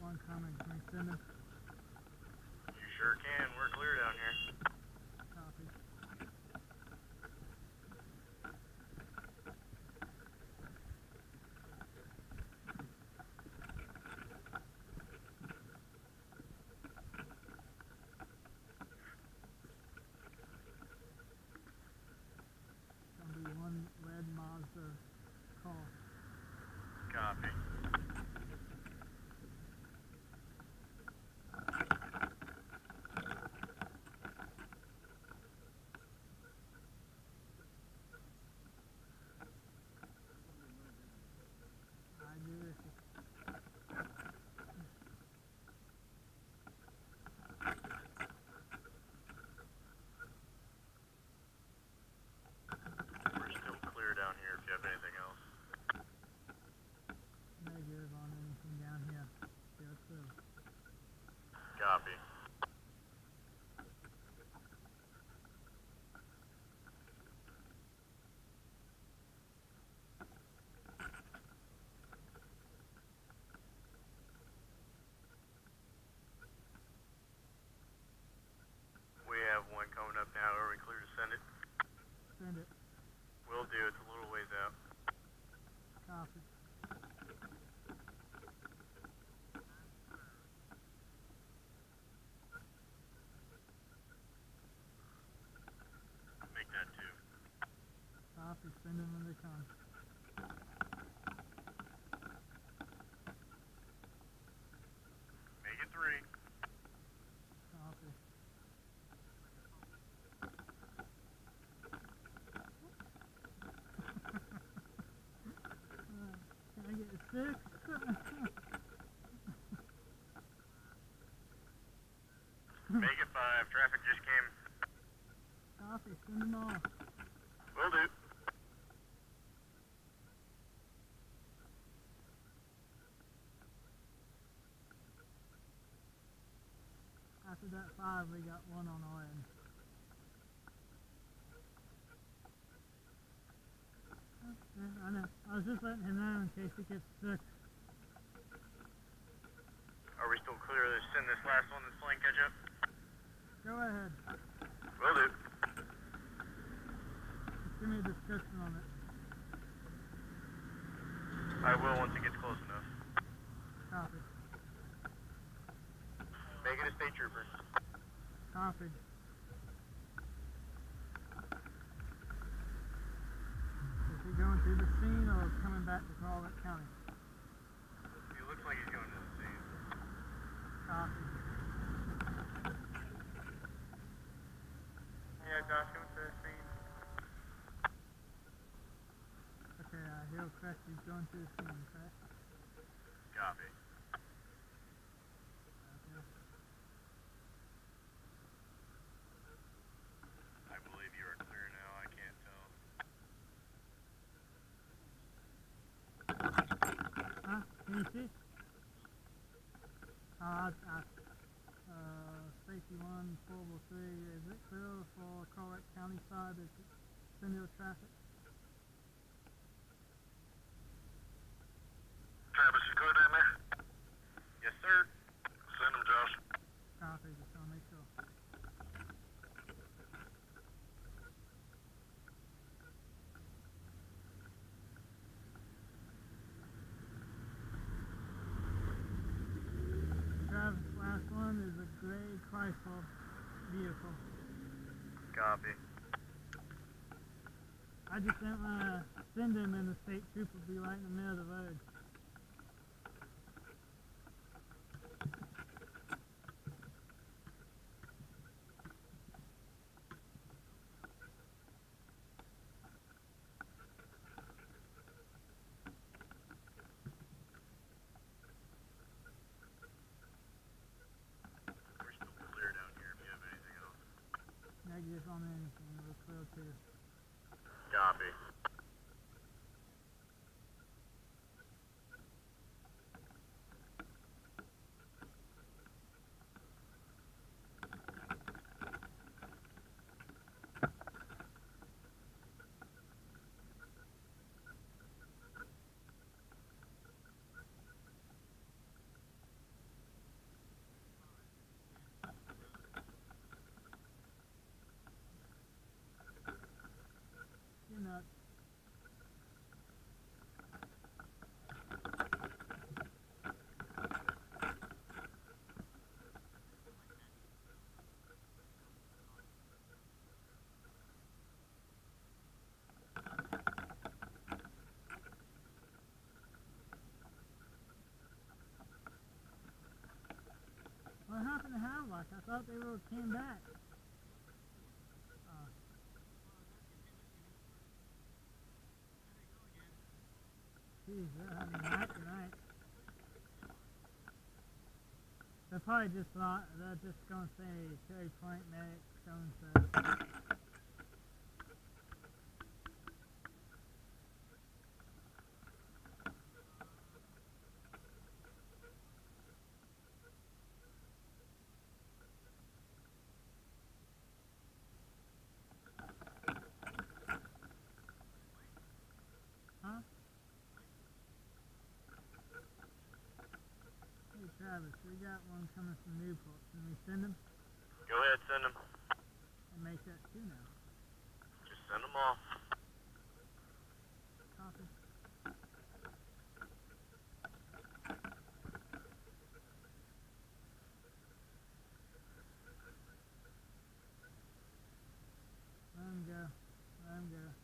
one coming. Can we send it? You sure can. We're clear down here. Copy. Gonna be one red Mazda call. Copy. I do this. We're still clear down here if you have anything else. Negative on anything down here. Yes, sir. Copy. We have one coming up now. Are we clear to send it? Send it. Will do. It's a little ways out. Copy. Make that two. Copy. Send them when they come. Make it three. Copy. Can I get a 6? Make it five. Traffic just came. Copy. Send them all. Will do. After that 5, we got one on our end. I know. I was just letting him know in case he gets 6. Are we still clear to send this last one that's playing catch up? Go ahead. Will do. Just give me a description on it. I will once it gets close enough. Copy. Make it a state trooper. Copied. Is he going through the scene or coming back to Crawlett County? He looks like he's going to the scene. Copy. Yeah, Josh, going to the scene. Okay, he'll correct. He's going through the scene, correct? Copy. Okay. I believe you are clear now. I can't tell. Huh? Can you see? Safety 1, Portable 3, is it clear for Crawlett County side? Is it single traffic? Travis, you clear down there? Yes, sir. Send him, Josh. Copy, just want to make sure. Travis, last one is a gray Chrysler vehicle. Copy. I just didn't want to send him and the state trooper be right in the middle of the road. We're still clear down here if you have anything else. Negative on anything, we're clear too. Copy. Gosh, I thought they were came back. Geez, they're having a night tonight. They're probably just not, they're just gonna say Cherry Point Medic so-and-so. Huh? Hey Travis, we got one coming from Newport. Can we send them? Go ahead, send them. And make that two now. Just send them off. Copy. Let him go. Let him go.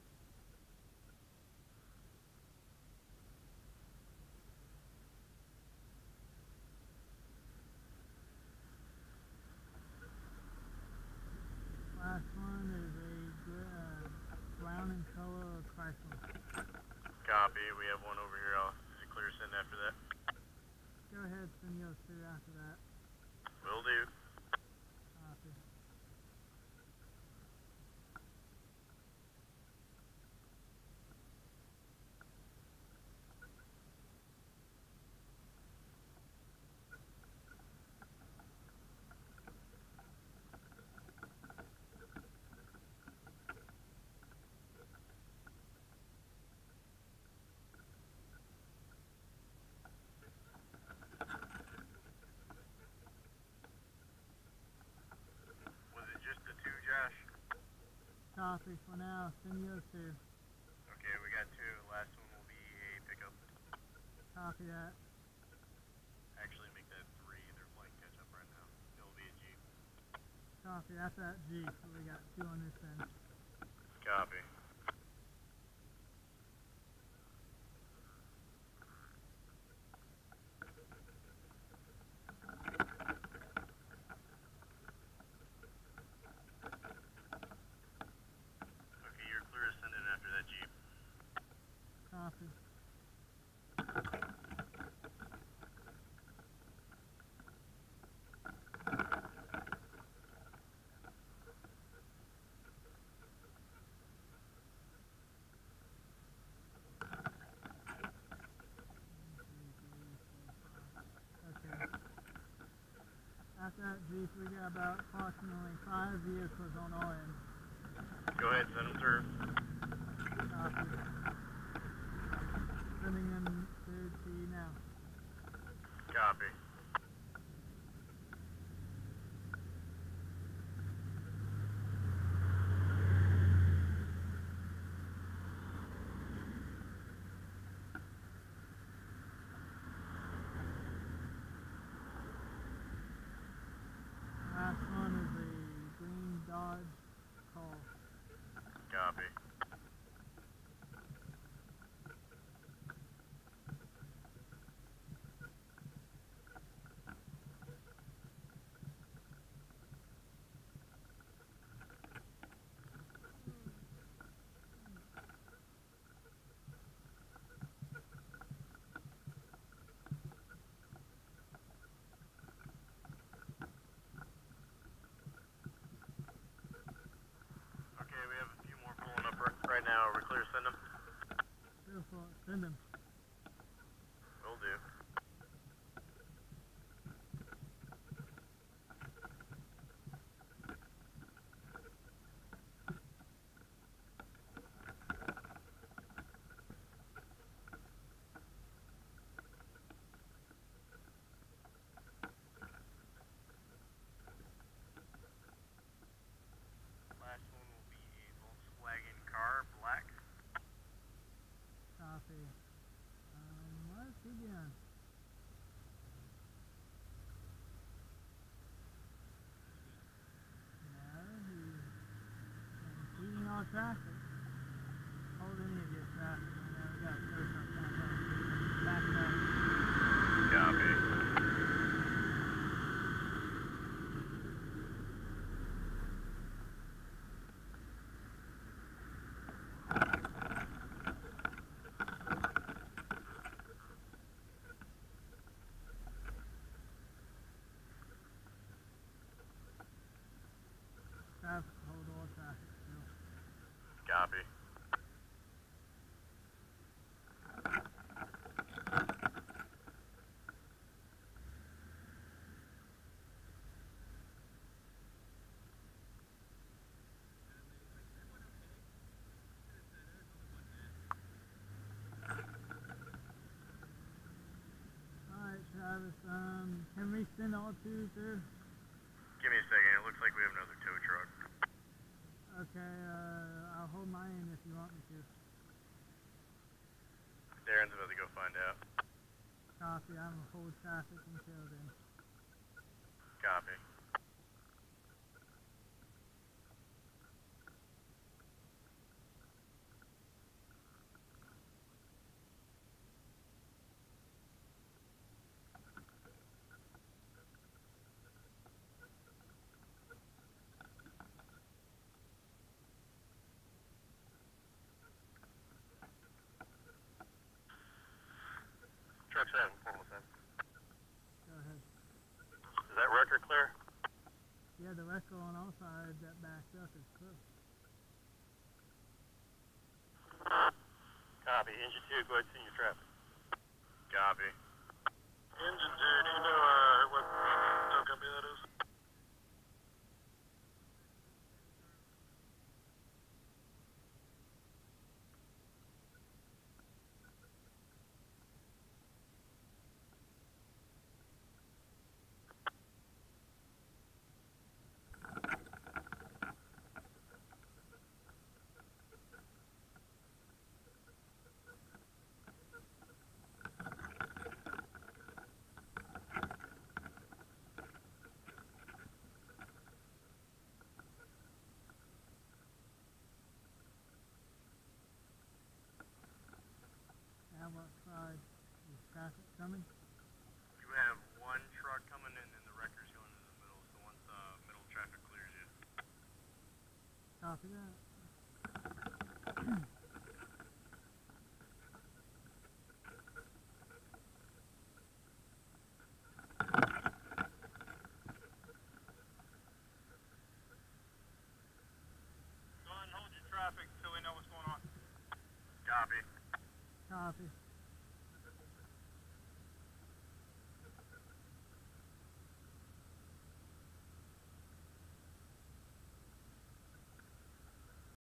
Last one is a brown in color Chrysler. Copy. We have one over here. Is it clear to send after that? Go ahead, send yours through after that. Will do. Copy. Was it just the two, Josh? Copy for now. Send yours through. Okay, we got two. Last one will be a pickup. Copy that. Actually, make that three. They're playing catch up right now. It'll be a Jeep. Copy. That's that Jeep. So we got two on this end. Copy. Okay, you're clear to send it after that Jeep. Copy. Okay. After that Jeep, we got about approximately 5 vehicles on our end. Go ahead, send them through. Copy. Sending them through to you now. Copy. Last one is a green Dodge Call. Copy. Okay, we have a few more pulling up right now. Are we clear to send them? Go for it. Send them. Will do. Last one will be a Volkswagen car, black. Copy. What is he doing? No, he's impeding our traffic. Hold any of your traffic. You know, we got to throw something on. Back up. Copy. Copy. Alright, Travis, can we send all two through? Give me a second. It looks like we have another tow truck. Okay, I'll hold mine in if you want me to. Darren's about to go find out. Copy, I'm gonna hold traffic until then. Copy. Truck's at 117. Go ahead. Is that record clear? Yeah, the rest on all sides that backed up is close. Copy. Engine 2, go ahead and send your traffic. Copy. Engine 2, do you know what tow company that is? Now what side is traffic coming? You have one truck coming in and the wrecker's going in the middle, so once middle traffic clears you. Copy that. Go ahead and hold your traffic until we know what's going on. Copy. Copy.